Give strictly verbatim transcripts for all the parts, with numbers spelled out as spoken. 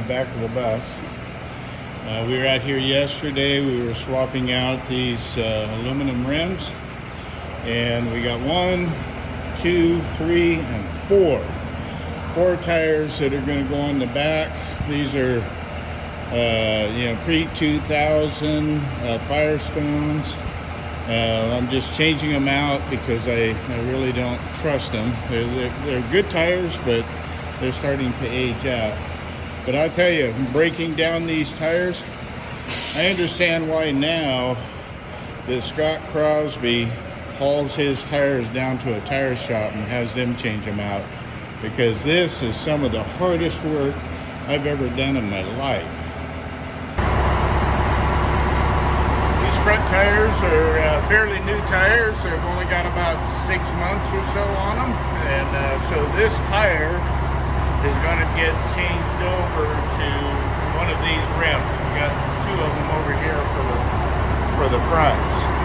back of the bus. Uh, we were out here yesterday. We were swapping out these uh, aluminum rims, and we got one, two, three, and four. Four tires that are going to go on the back. These are, uh, you know, pre two thousand uh, Firestones. Uh, I'm just changing them out because I, I really don't trust them. They're, they're, they're good tires, but they're starting to age out. But I'll tell you, breaking down these tires, I understand why now that Scott Crosby hauls his tires down to a tire shop and has them change them out, because this is some of the hardest work I've ever done in my life. These front tires are uh, fairly new tires. They've only got about six months or so on them, and uh, so this tire is going to get changed over to one of these rims. We got two of them over here for the for the fronts.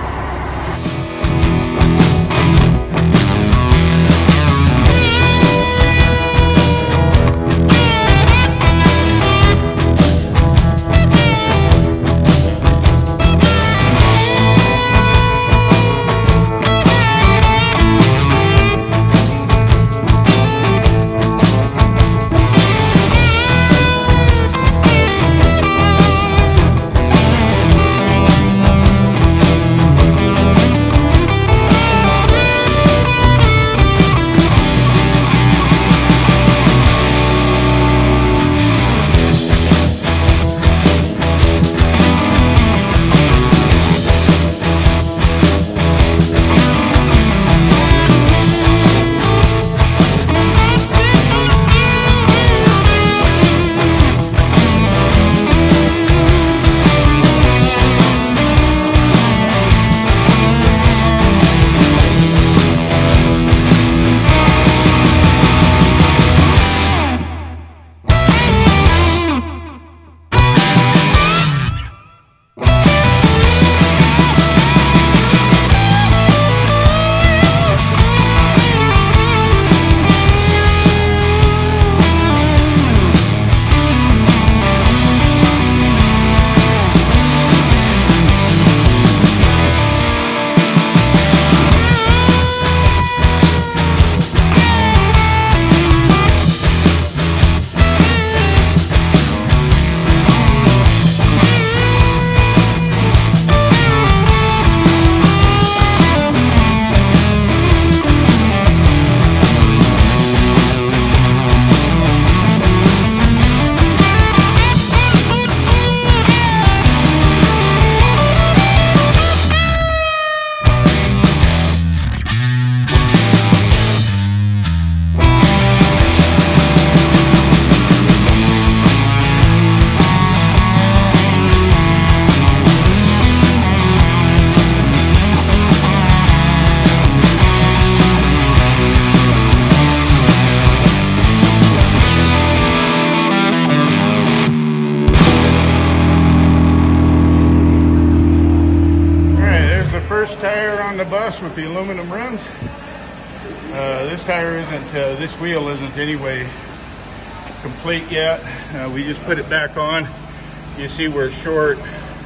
First tire on the bus with the aluminum rims. Uh, this tire isn't, uh, this wheel isn't anyway complete yet. Uh, we just put it back on. You see we're short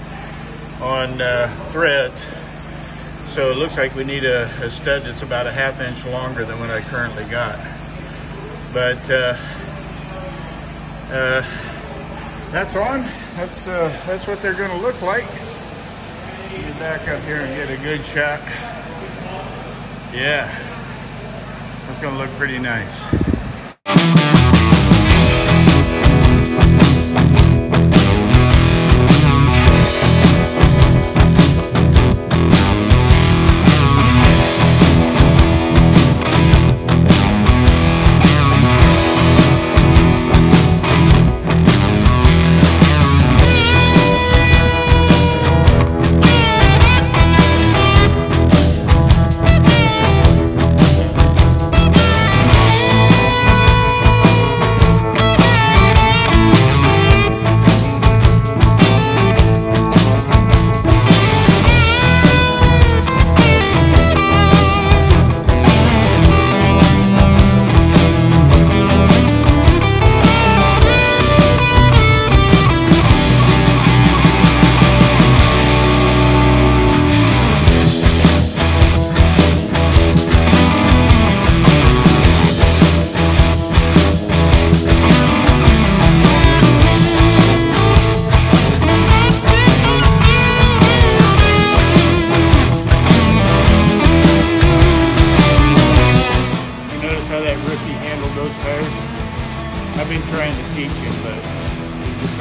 on uh, threads, so it looks like we need a, a stud that's about a half inch longer than what I currently got. But uh, uh, that's on. That's uh, that's what they're going to look like. Get back up here and get a good shot. Yeah, that's gonna look pretty nice.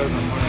in the morning.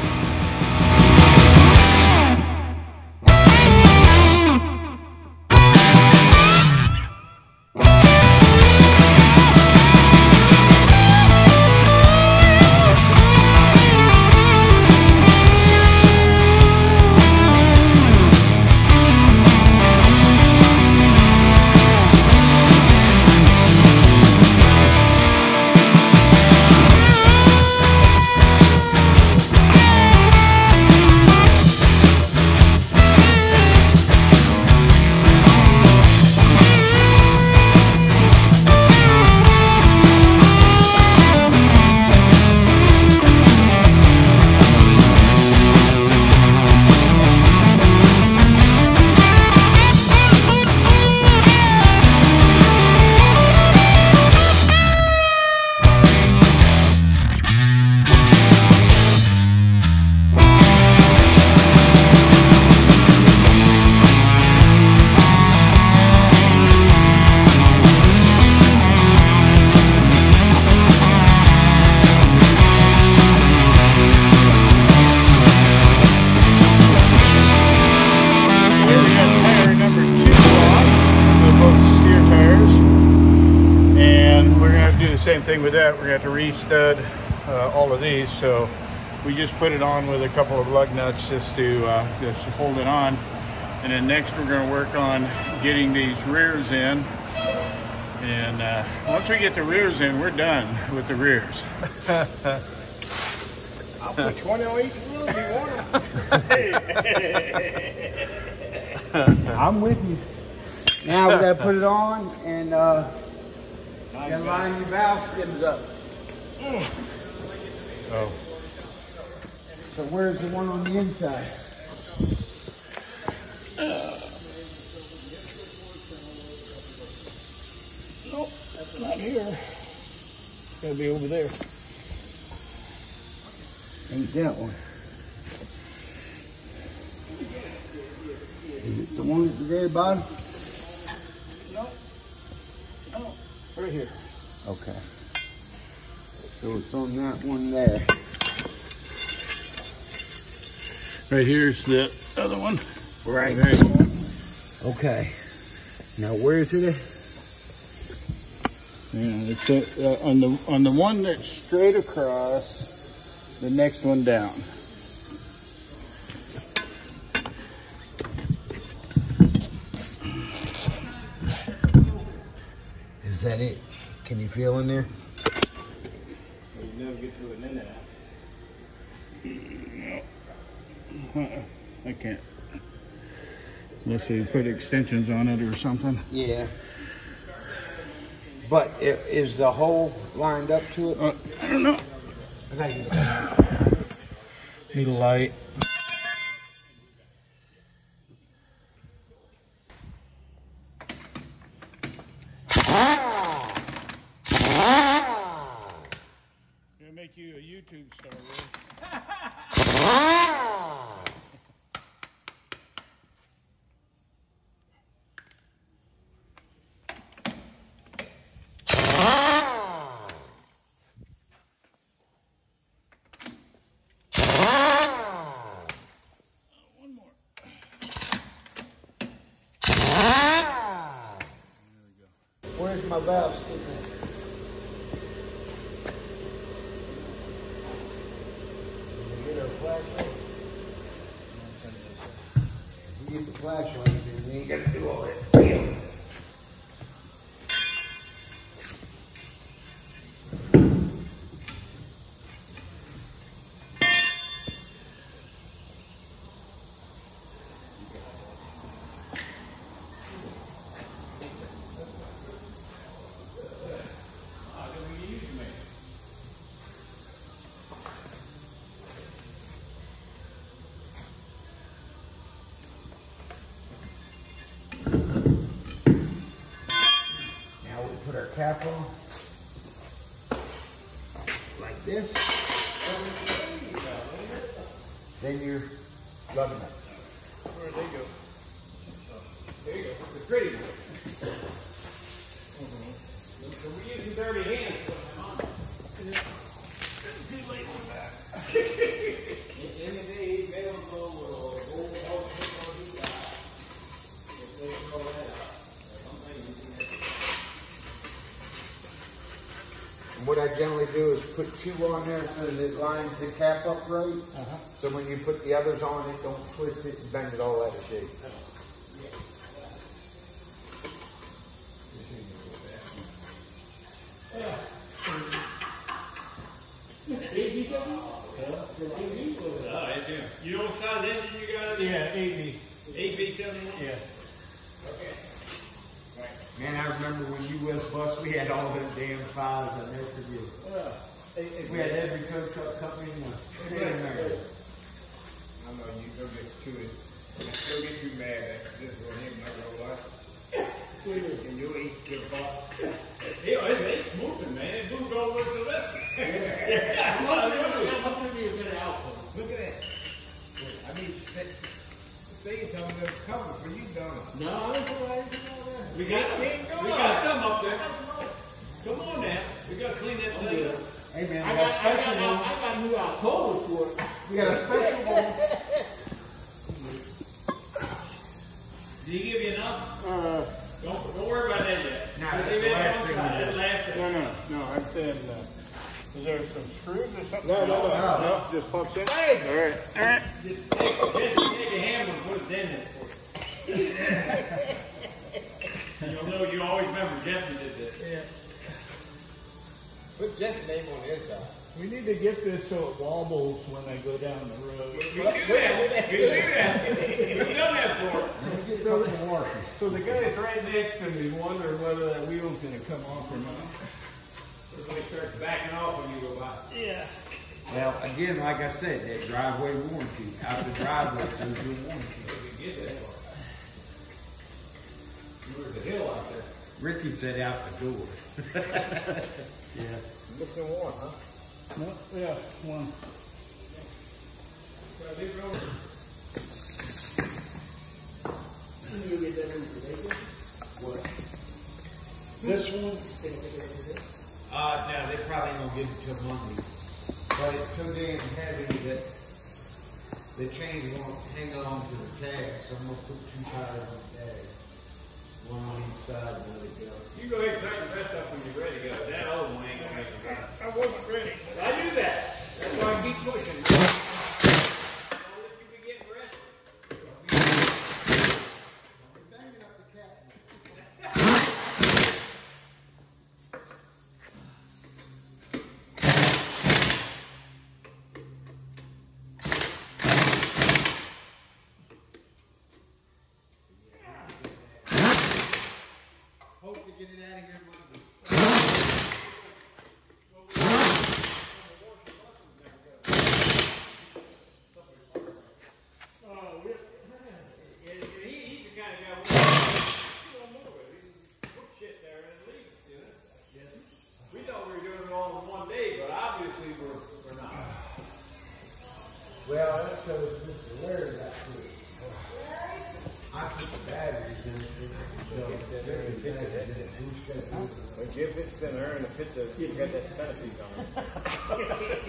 Same thing with that. We're going to have to re-stud uh, all of these, so we just put it on with a couple of lug nuts just to uh, just to hold it on. And then next we're going to work on getting these rears in, and uh, once we get the rears in, we're done with the rears. I'll put twenty on each wheel if you want them. I'm with you. Now we got to put it on and uh, then line your valve skins up. Oh. So where's the one on the inside? Uh, nope, that's not here. It's gotta be over there. Ain't that one. Is it the one at the very bottom? No. No. Right here. Okay. So it's on that one there. Right here's the other one. Right. There you go. Okay. Now where's it? Yeah, it's uh, on the on the one that's straight across, the next one down. Is that it? Can you feel in there? Well, you never get to it in that. No. Uh-uh. I can't. Unless you put extensions on it or something. Yeah. But is the hole lined up to it? Uh, I don't know. I gotta get it. Need a light. Gonna make you a YouTube star, really. Where's my valve skin at? Did you get our flashlight? If we get the flashlight, then we ain't gotta do all that. Put our cap on like this. Then you're rubbing it. Where'd they go? There you go. The pretty one. So we're using dirty hands. Too late for that. what I generally do is put two on there so that it lines the cap up right. Uh-huh. So when you put the others on, it don't twist it and bend it all out of shape. You know what size engine you got? Yeah, eight B. eight B seventy-one? Yeah. Okay. Man, I remember when you was bus, we had all them damn files. I never forget. Yeah. We had every tow truck company in the state of America. I know you go get to it. Don't get too mad at this one here, not gonna lie. And you eat your boss. Yeah, it, it's moving, man. It moved all the way to the left. Look at that. I mean, say, say something that's coming for you, don't it? No, I don't know why we got, we got some up there. Come on now. We got to clean that thing up. Hey man, I we got, got I a special got, one. I got new October for it. We got a special one. Did he give you enough? Uh, Don't, don't worry about that yet. No, Just that's leave the it last on thing side. we That's the last no, thing. no, no. I said, uh, is there some screws or something? No, no, no. No, just pumps in. Hey! All right. All right. Just take, just take a hammer and put a dent in it for you. You'll know, you always remember Jesse did this. Yeah. Put Jeff's name on the inside. We need to get this so it wobbles when I go down the road. You do that. You do that. You've done that for it. Get a couple more. So the guy that's right next to me wondering whether that wheel's going to come off or not. When it starts backing off when you go by. Yeah. Well, again, like I said, that driveway warranty. Out the driveway, there's your warranty. You get that far. You were the hill out there. Ricky said out the door. Yeah. Missing one, huh? No, yeah, one. So I leave it over. This one? Uh, no, they probably don't get it till Monday. But it's so damn heavy that the chains won't hang on to the tag, so I'm gonna put two tires on the tag. One on each side and let it go. You go ahead and tighten the rest up when you're ready to go. That old one ain't gonna make it right. I wasn't ready. I do that. That's why I keep pushing. Don't let you be getting rested. Banging up the cap. Hope to get it out of here Monday. Oh, we- he, he's the kind of guy who don't move it. He put shit there and leave it, you know? Yes. We thought we were doing it all in one day, but obviously we're, we're not. Well, that shows Mister Larry got to it. I put the batteries in it. But give it center and a picture, you got that centerpiece on it.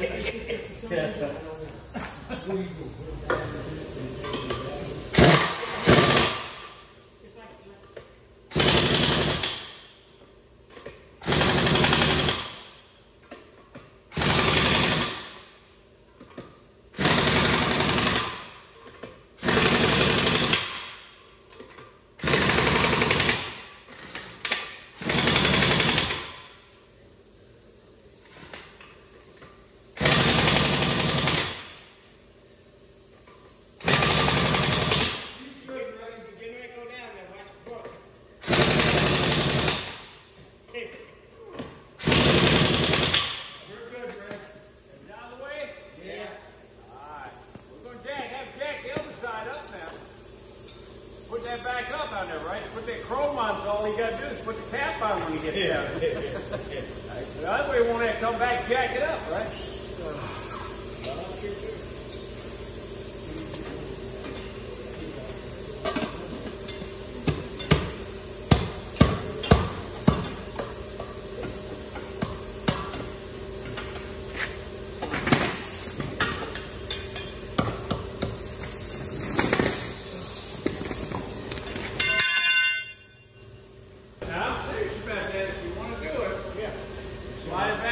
Back up on there, right? Put that chrome on, so all you gotta do is put the cap on when you get down. That way it won't have to come back and jack it up, right? Now, I'm serious about that. If you want to do it, yeah. Slide it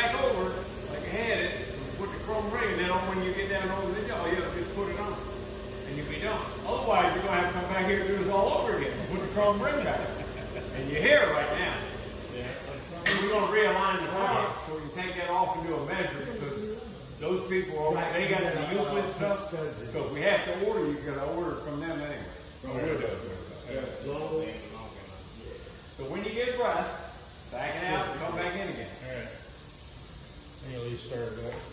chrome rim back. And you're here right now. Yeah. We're going to realign the car so we can take that off and do a measure because those people, are, they got the Euclid stuff. So if we have to order, you got to order from them anyway. Oh, we'll do it. So when you get breath, back it out and come back in again. All right. Let me at least start it up.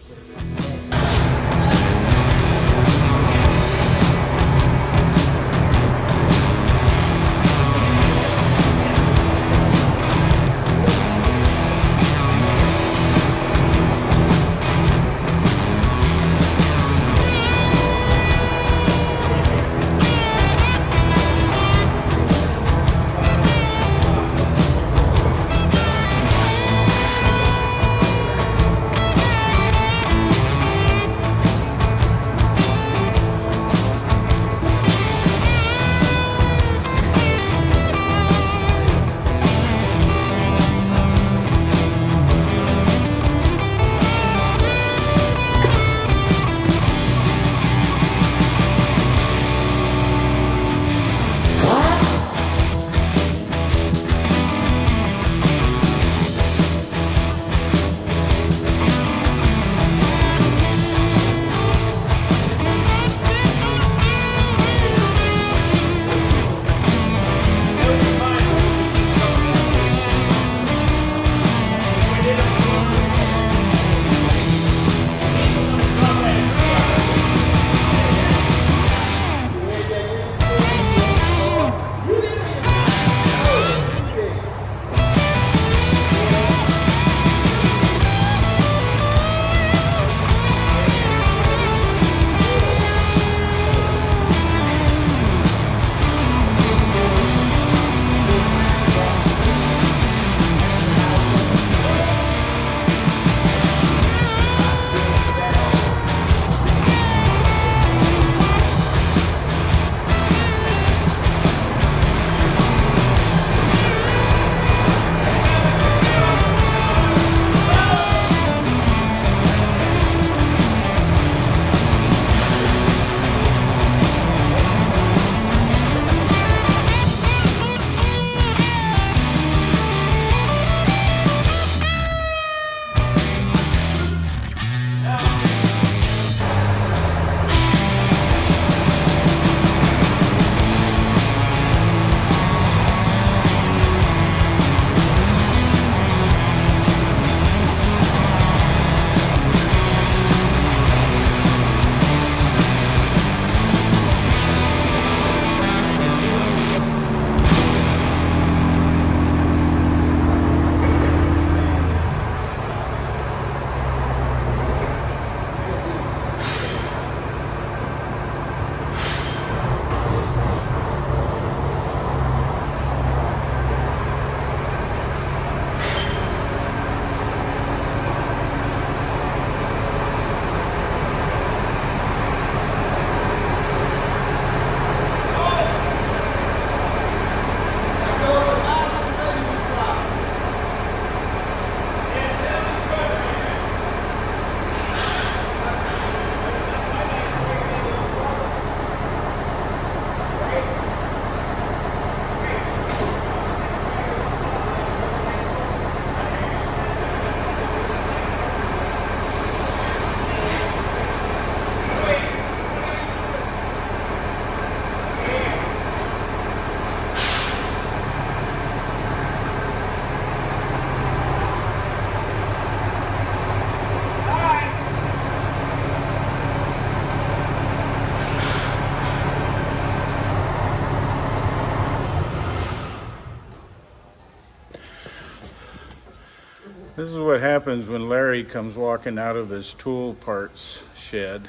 This is what happens when Larry comes walking out of his tool parts shed.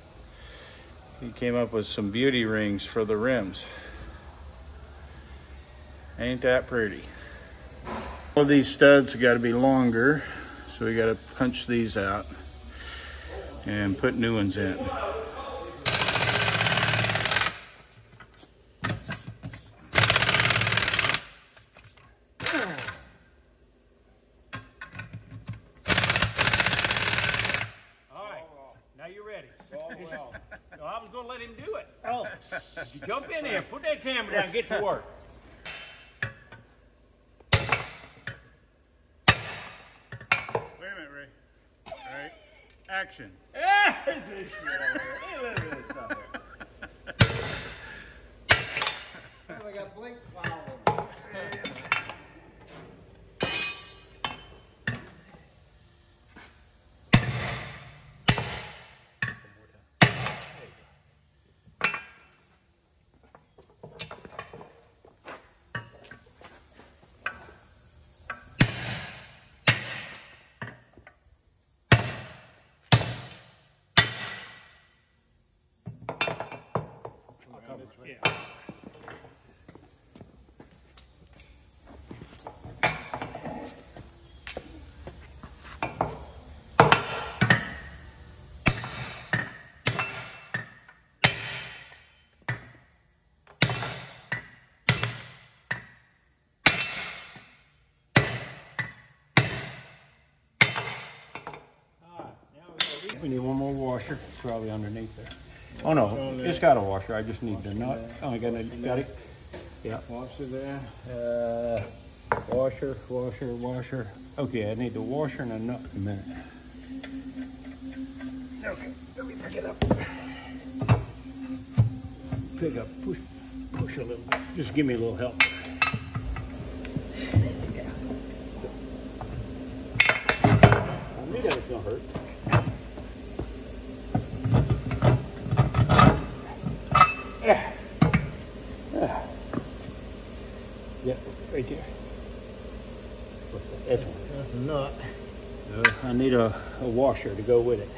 He came up with some beauty rings for the rims. Ain't that pretty? All of these studs have got to be longer, so we got to punch these out and put new ones in. Let him do it. Oh, you jump in there, put that camera down, get to work. Action. Yeah, this is shit over here. Look at this stuff here. We got Blake following. Yeah. We need one more washer, probably underneath there. Oh no, it's got a washer. I just need the nut. Oh, I got it. Got it. Yeah. Washer there. Uh, washer, washer, washer. Okay, I need the washer and a nut in a minute. Okay, let me pick it up. Pick up, push, push a little bit. Just give me a little help. Yeah. I knew that was gonna hurt. Yeah. Yeah. Yeah, right there. What's that? That's one. That's a nut. Uh, I need a, a washer to go with it.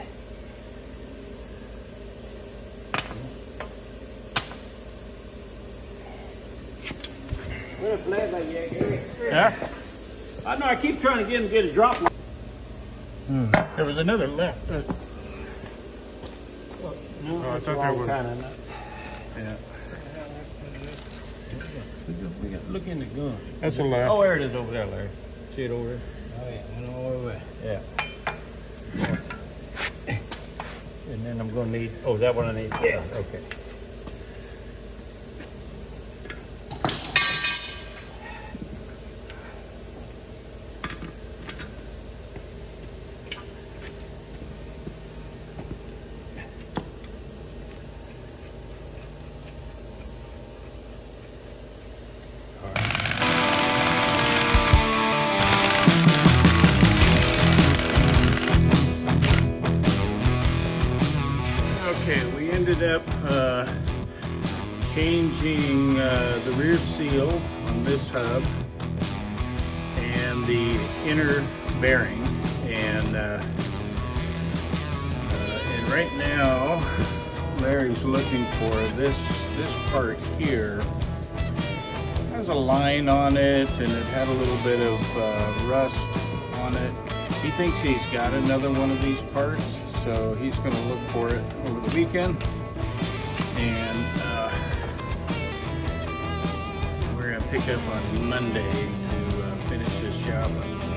Where's Blake like that, Gary? Yeah. I know. I keep trying to get him to get a drop. Hmm. There was another left. Uh, No, oh, I it's thought the there wrong was. kind of nut. Yeah. We got, we got, look in the gun. That's a left. Oh, there it is over there, Larry. See it over there? Oh yeah, went all the way. Yeah. And then I'm going to need, oh, is that what I need? Yeah. Okay. Okay, we ended up uh, changing uh, the rear seal on this hub and the inner bearing, and uh, uh, and right now Larry's looking for this this part here. It has a line on it, and it had a little bit of uh, rust on it. He thinks he's got another one of these parts, so he's going to look for it over the weekend, and uh, we're going to pick up on Monday to uh, finish this job.